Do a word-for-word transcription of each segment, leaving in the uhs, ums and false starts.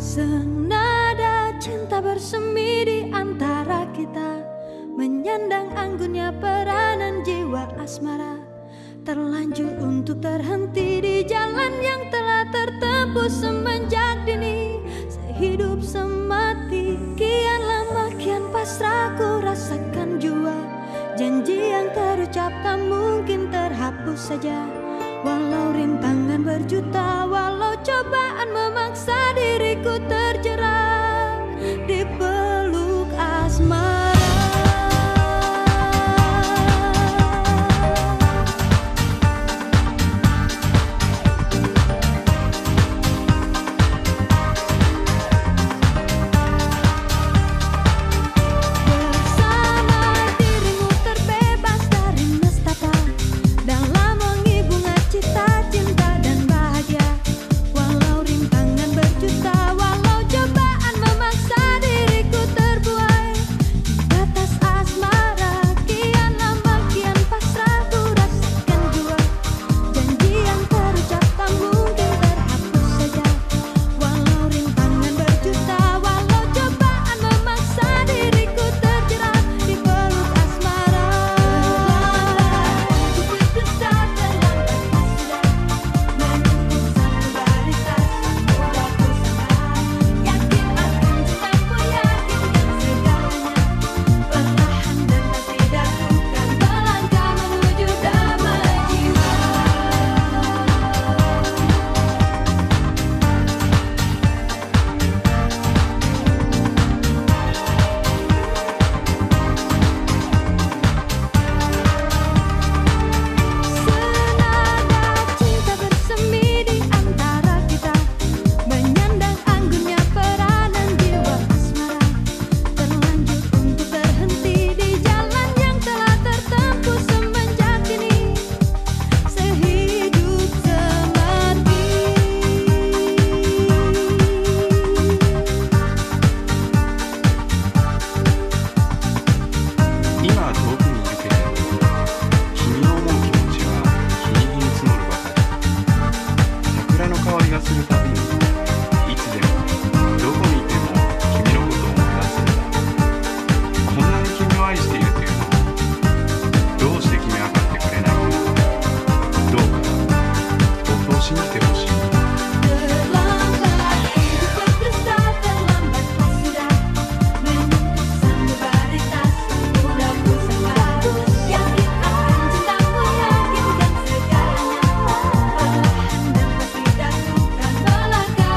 Senada cinta bersemi di antara kita, menyandang anggunnya peranan jiwa asmara. Terlanjur untuk terhenti di jalan yang telah tertempuh semenjak dini. Sehidup semati, kian lama kian pasrah ku rasakan jua. Janji yang terucap tak mungkin terhapus saja. Walau rintangan berjuta, walau cobaan memaksa diriku terjerat di peluk asmara. Belakang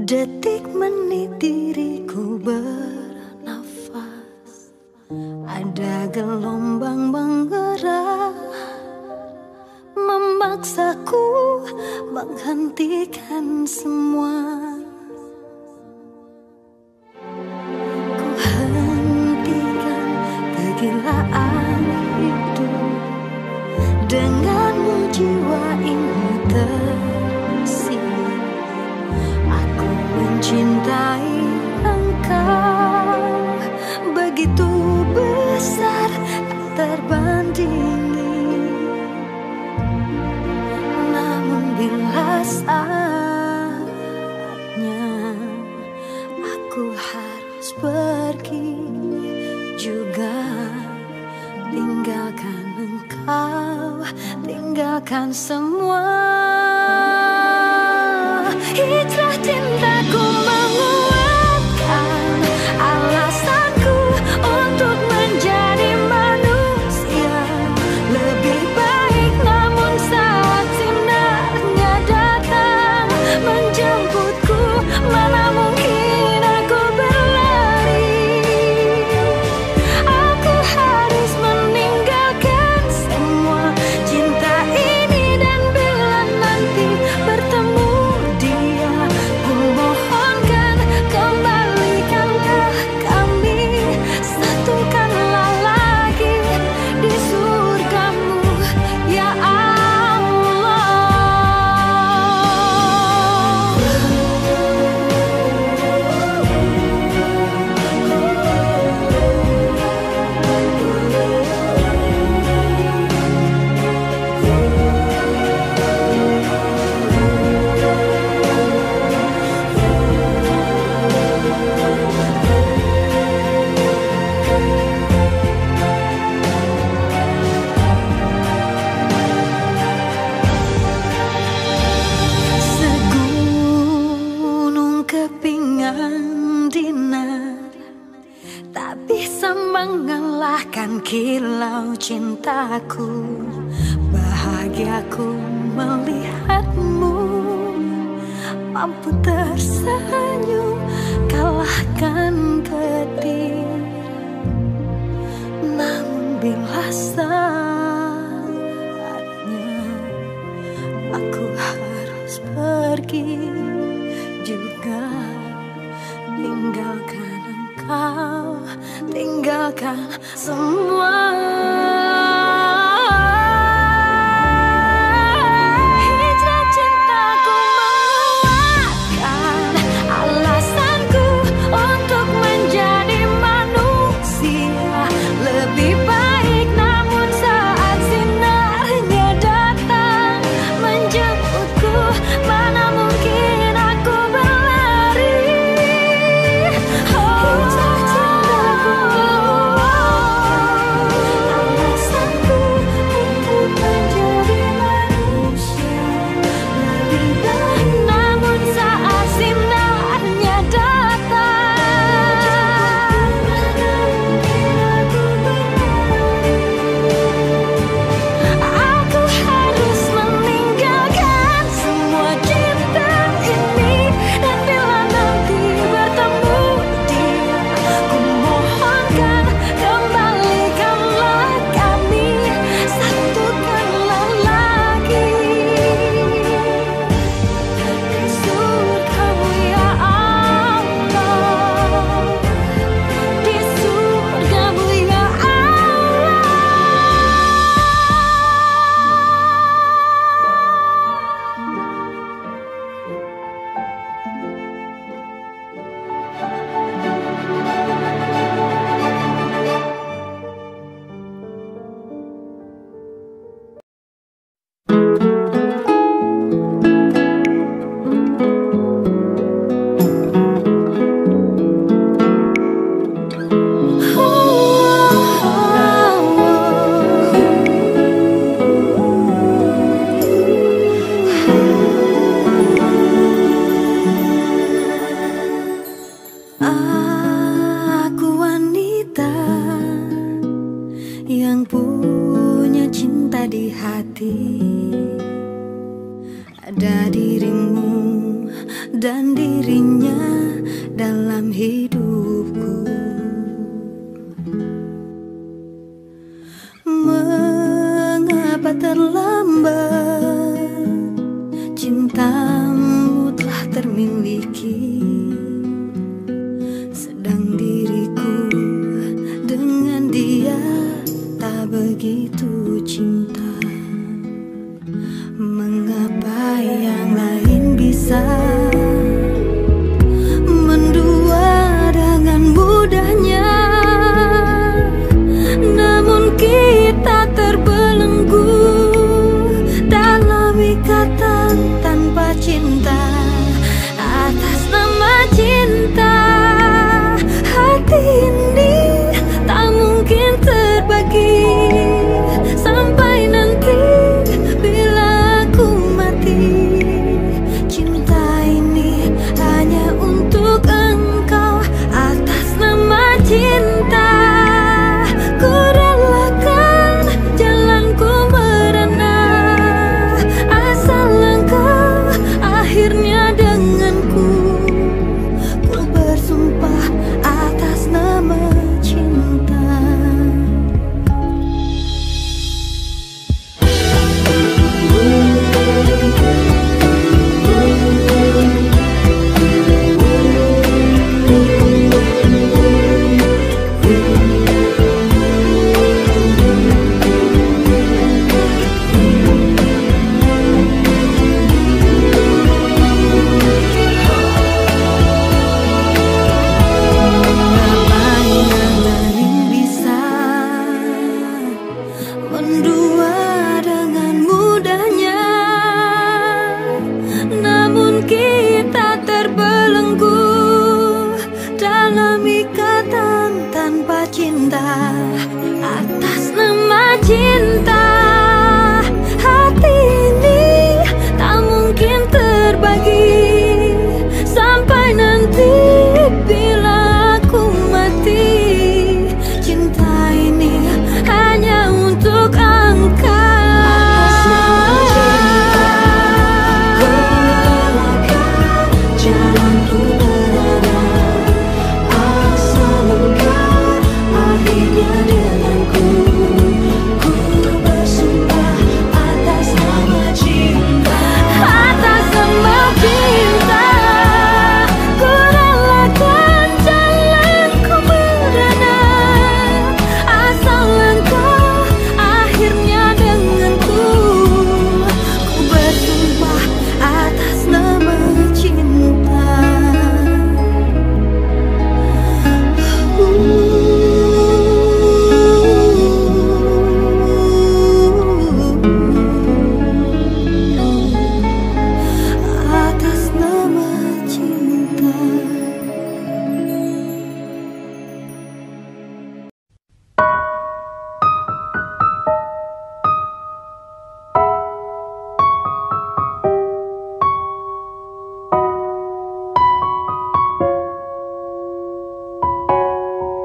Detik menit diriku bernafas, ada gelombang menggerak memaksaku menghentikan semua. Ku hentikan kegilaan hidup, denganmu jiwa ini terisi. Aku mencintai engkau begitu besar, tak terbandingi. Namun bila saatnya aku harus pergi juga, tinggalkan engkau, tinggalkan semua. Hijrah cintaku menguatkan alasanku untuk menjadi manusia lebih baik. Namun saat sinarnya datang menjemputku, mana mungkin aku berlari. Aku harus meninggalkan semua cinta ini, dan bila nanti bertemu dia, ku mohonkan kembalikanlah kami, satukanlah lagi di surgamu ya Allah. Segunung kepingan dinar tak bisa mengalahkan kilau cintaku. Bahagiaku melihatmu mampu tersenyum kalahkan petir. Namun bila saatnya aku harus pergi juga, tinggalkan engkau, tinggalkan semua. Hijrah cintaku menguatkan alasanku untuk menjadi manusia lebih baik. Namun saat sinarnya datang menjemputku, mana mungkin aku berlari. Oh, hijrah cintaku alasanku untuk menjadi manusia lebih baik. Namun saat sinarnya datang, mana mungkin aku berlari. Aku harus meninggalkan semua cinta ini, dan bila nanti bertemu dia, ku mohonkan kembalikanlah kami, satukanlah lagi di surgamu ya Allah, di surgamu ya Allah. Aku wanita yang punya cinta di hati. Ada dirimu dan dirinya dalam hidupku. Mengapa terlambat, cintamu telah termiliki, sedang diriku dengan dia tak begitu cinta. Mengapa yang lain bisa mendua dengan mudahnya, namun kita terbelenggu dalam ikatan tanpa cinta. Atas nama cinta, hati ini tak mungkin terbagi sampai nanti bila aku mati. Cinta ini hanya untuk engkau. Atas nama cinta, ku relakan jalanku merana, asal engkau akhirnya denganku. Ku bersumpah atas nama cinta. Mendua dengan mudahnya, namun kita terbelenggu dalam ikatan tanpa cinta. Atas nama cinta, hati ini tak mungkin terbagi sampai nanti bila aku mati. Cinta ini hanya untuk engkau. Atas nama cinta, ku relakan jalanku berada, asal engkau akhirnya denganku. Ku bersumpah atas nama cinta. Atas nama cinta, ku relakan jalanku berada, asal engkau akhirnya denganku. Ku bersumpah atas nama cinta. Atas nama cinta.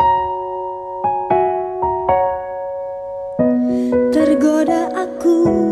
Tergoda aku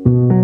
you.